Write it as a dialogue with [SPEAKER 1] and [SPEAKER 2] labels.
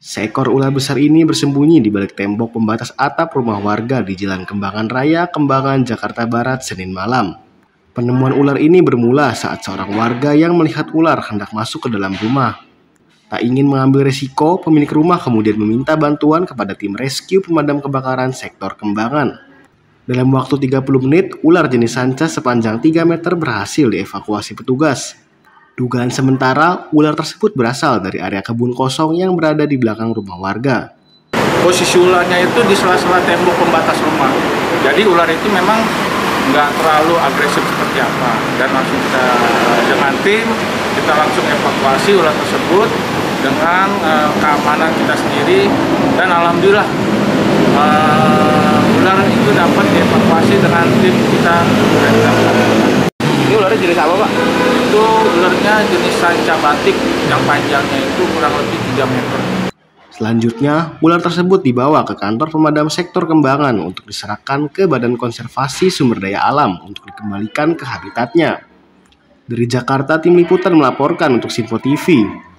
[SPEAKER 1] Seekor ular besar ini bersembunyi di balik tembok pembatas atap rumah warga di Jalan Kembangan Raya, Kembangan, Jakarta Barat, Senin malam. Penemuan ular ini bermula saat seorang warga yang melihat ular hendak masuk ke dalam rumah. Tak ingin mengambil resiko, pemilik rumah kemudian meminta bantuan kepada tim rescue pemadam kebakaran sektor Kembangan. Dalam waktu 30 menit, ular jenis sanca sepanjang 3 meter berhasil dievakuasi petugas. Dugaan sementara, ular tersebut berasal dari area kebun kosong yang berada di belakang rumah warga.
[SPEAKER 2] Posisi ularnya itu di sela-sela tembok pembatas rumah. Jadi ular itu memang nggak terlalu agresif seperti apa. Dan langsung kita dengan tim, kita langsung evakuasi ular tersebut dengan keamanan kita sendiri. Dan alhamdulillah ular itu dapat dievakuasi dengan tim kita.
[SPEAKER 3] Ini ularnya jenis apa, Pak?
[SPEAKER 2] Itu ularnya jenis sanca batik yang panjangnya itu kurang lebih 3 meter.
[SPEAKER 1] Selanjutnya, ular tersebut dibawa ke kantor pemadam sektor Kembangan untuk diserahkan ke Badan Konservasi Sumber Daya Alam untuk dikembalikan ke habitatnya. Dari Jakarta, tim liputan melaporkan untuk Sinpo TV.